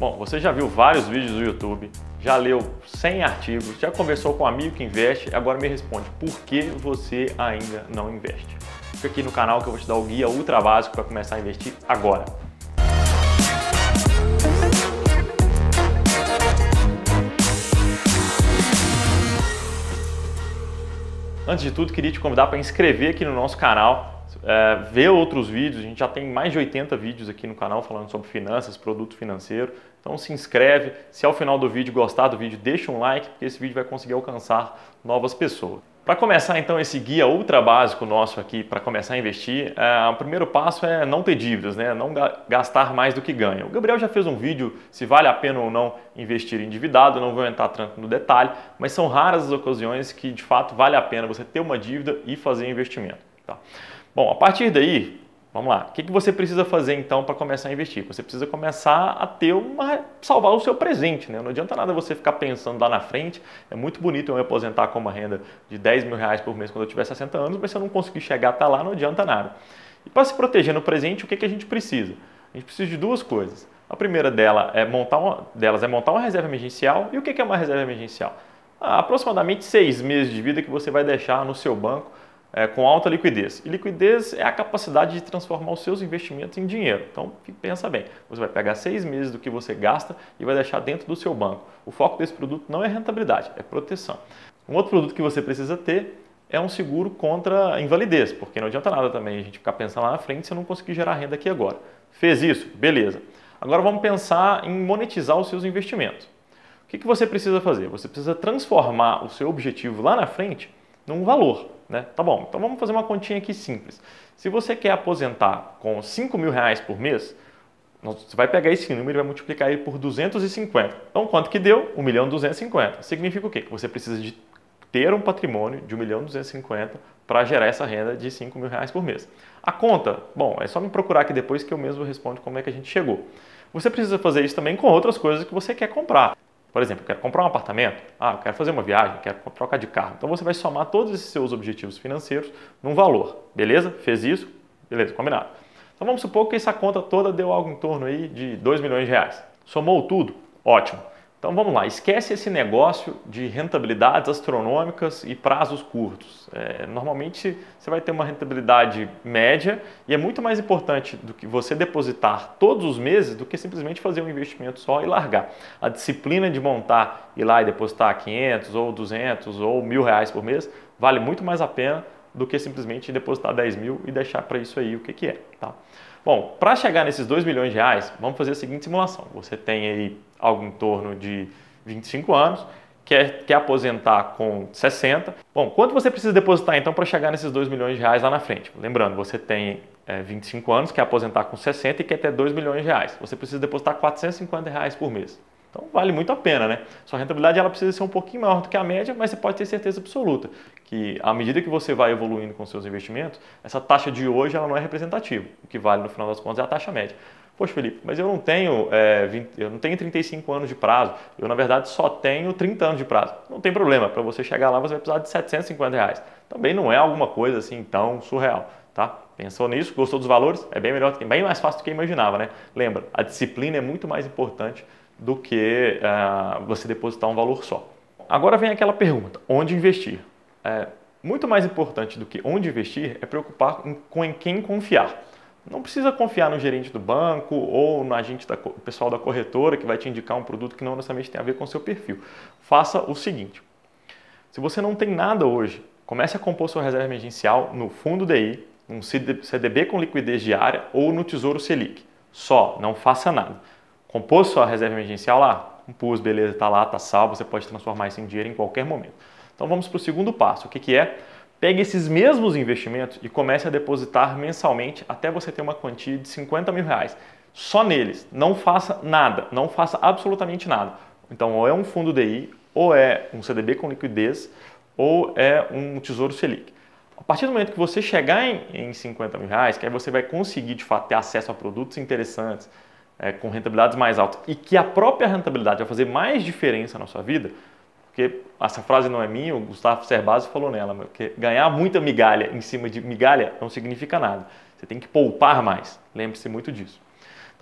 Bom, você já viu vários vídeos do YouTube, já leu 100 artigos, já conversou com um amigo que investe, agora me responde, por que você ainda não investe? Fica aqui no canal que eu vou te dar o guia ultra básico para começar a investir agora. Antes de tudo, queria te convidar para inscrever aqui no nosso canal, ver outros vídeos. A gente já tem mais de 80 vídeos aqui no canal falando sobre finanças, produto financeiro. Então se inscreve, se ao final do vídeo gostar do vídeo, deixa um like, porque esse vídeo vai conseguir alcançar novas pessoas. Para começar então esse guia ultra básico nosso aqui para começar a investir, o primeiro passo é não ter dívidas, né? Não gastar mais do que ganha. O Gabriel já fez um vídeo se vale a pena ou não investir endividado, não vou entrar tanto no detalhe, mas são raras as ocasiões que de fato vale a pena você ter uma dívida e fazer investimento. Tá? Bom, a partir daí, vamos lá. O que você precisa fazer então para começar a investir? Você precisa começar a ter salvar o seu presente, né? Não adianta nada você ficar pensando lá na frente. É muito bonito eu me aposentar com uma renda de 10 mil reais por mês quando eu tiver 60 anos, mas se eu não conseguir chegar até lá, não adianta nada. E para se proteger no presente, o que a gente precisa? A gente precisa de duas coisas. A primeira delas é montar uma reserva emergencial. E o que é uma reserva emergencial? Aproximadamente 6 meses de vida que você vai deixar no seu banco com alta liquidez. E liquidez é a capacidade de transformar os seus investimentos em dinheiro. Então, pensa bem, você vai pegar 6 meses do que você gasta e vai deixar dentro do seu banco. O foco desse produto não é rentabilidade, é proteção. Um outro produto que você precisa ter é um seguro contra a invalidez, porque não adianta nada também a gente ficar pensando lá na frente se eu não conseguir gerar renda aqui agora. Fez isso? Beleza. Agora vamos pensar em monetizar os seus investimentos. O que você precisa fazer? Você precisa transformar o seu objetivo lá na frente num valor. Né? Tá bom, então vamos fazer uma continha aqui simples. Se você quer aposentar com 5 mil reais por mês, você vai pegar esse número e vai multiplicar ele por 250. Então quanto que deu? 1.250.000. Significa o quê? Que você precisa de ter um patrimônio de 1.250.000 para gerar essa renda de 5 mil reais por mês. A conta, bom, é só me procurar aqui depois que eu mesmo respondo como é que a gente chegou. Você precisa fazer isso também com outras coisas que você quer comprar. Por exemplo, eu quero comprar um apartamento, eu quero fazer uma viagem, quero trocar de carro. Então você vai somar todos esses seus objetivos financeiros num valor, beleza? Fez isso? Beleza, combinado. Então vamos supor que essa conta toda deu algo em torno aí de 2 milhões de reais. Somou tudo? Ótimo. Então vamos lá, esquece esse negócio de rentabilidades astronômicas e prazos curtos. Normalmente você vai ter uma rentabilidade média e é muito mais importante do que você depositar todos os meses do que simplesmente fazer um investimento só e largar. A disciplina de montar, ir lá e depositar 500 ou 200 ou 1.000 reais por mês vale muito mais a pena do que simplesmente depositar 10 mil e deixar para isso aí o que é. Tá? Bom, para chegar nesses 2 milhões de reais, vamos fazer a seguinte simulação. Você tem aí algo em torno de 25 anos, quer aposentar com 60. Bom, quanto você precisa depositar então para chegar nesses 2 milhões de reais lá na frente? Lembrando, você tem 25 anos, quer aposentar com 60 e quer ter 2 milhões de reais. Você precisa depositar 450 reais por mês. Então vale muito a pena, né? Sua rentabilidade ela precisa ser um pouquinho maior do que a média, mas você pode ter certeza absoluta que à medida que você vai evoluindo com seus investimentos, essa taxa de hoje ela não é representativa. O que vale no final das contas é a taxa média. Poxa, Felipe, mas eu não tenho 35 anos de prazo, eu na verdade só tenho 30 anos de prazo. Não tem problema, para você chegar lá você vai precisar de 750 reais. Também não é alguma coisa assim tão surreal, tá? Pensou nisso? Gostou dos valores? É bem melhor, bem mais fácil do que imaginava, né? Lembra, a disciplina é muito mais importante do que você depositar um valor só. Agora vem aquela pergunta, onde investir? Muito mais importante do que onde investir é preocupar com em quem confiar. Não precisa confiar no gerente do banco ou no agente pessoal da corretora que vai te indicar um produto que não necessariamente tem a ver com o seu perfil. Faça o seguinte, se você não tem nada hoje, comece a compor sua reserva emergencial no fundo DI, um CDB com liquidez diária ou no Tesouro Selic. Só, não faça nada. Compôs sua reserva emergencial lá? Compôs, beleza, está lá, está salvo, você pode transformar isso em dinheiro em qualquer momento. Então vamos para o segundo passo, o que é? Pegue esses mesmos investimentos e comece a depositar mensalmente até você ter uma quantia de 50 mil reais. Só neles, não faça nada, não faça absolutamente nada. Então ou é um fundo DI, ou é um CDB com liquidez, ou é um Tesouro Selic. A partir do momento que você chegar em 50 mil reais, que aí você vai conseguir de fato ter acesso a produtos interessantes, com rentabilidades mais altas e que a própria rentabilidade vai fazer mais diferença na sua vida, porque essa frase não é minha, o Gustavo Cerbasi falou nela, porque ganhar muita migalha em cima de migalha não significa nada. Você tem que poupar mais, lembre-se muito disso.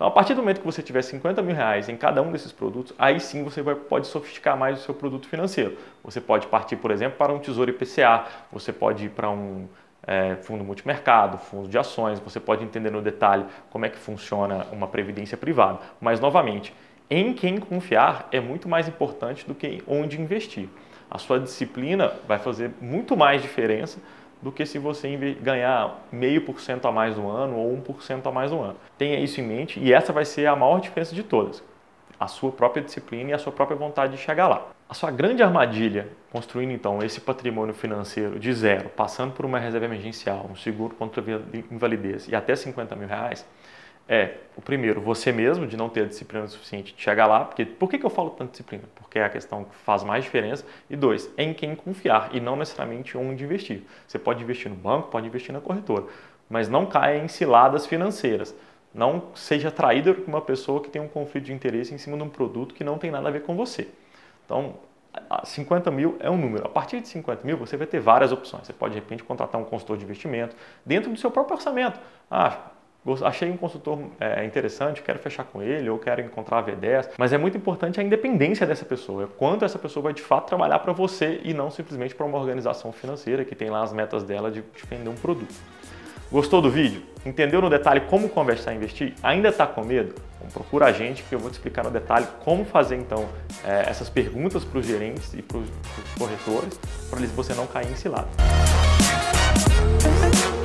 Então, a partir do momento que você tiver 50 mil reais em cada um desses produtos, aí sim você pode sofisticar mais o seu produto financeiro. Você pode partir, por exemplo, para um Tesouro IPCA, você pode ir para um fundo multimercado, fundo de ações, você pode entender no detalhe como é que funciona uma previdência privada. Mas, novamente, em quem confiar é muito mais importante do que onde investir. A sua disciplina vai fazer muito mais diferença do que se você ganhar 0,5% a mais no ano ou 1% a mais no ano. Tenha isso em mente e essa vai ser a maior diferença de todas. A sua própria disciplina e a sua própria vontade de chegar lá. A sua grande armadilha, construindo então esse patrimônio financeiro de zero, passando por uma reserva emergencial, um seguro contra invalidez e até 50 mil reais, o primeiro, você mesmo, de não ter a disciplina suficiente de chegar lá. Por que eu falo tanto disciplina? Porque é a questão que faz mais diferença. E dois, em quem confiar e não necessariamente onde investir. Você pode investir no banco, pode investir na corretora, mas não caia em ciladas financeiras. Não seja atraído por uma pessoa que tem um conflito de interesse em cima de um produto que não tem nada a ver com você. Então, 50 mil é um número. A partir de 50 mil, você vai ter várias opções. Você pode, de repente, contratar um consultor de investimento dentro do seu próprio orçamento. Achei um consultor interessante, quero fechar com ele ou quero encontrar a V10, mas é muito importante a independência dessa pessoa, quanto essa pessoa vai de fato trabalhar para você e não simplesmente para uma organização financeira que tem lá as metas dela de vender um produto. Gostou do vídeo? Entendeu no detalhe como conversar e investir? Ainda está com medo? Então procura a gente que eu vou te explicar no detalhe como fazer então essas perguntas para os gerentes e para os corretores para você não cair em cilada.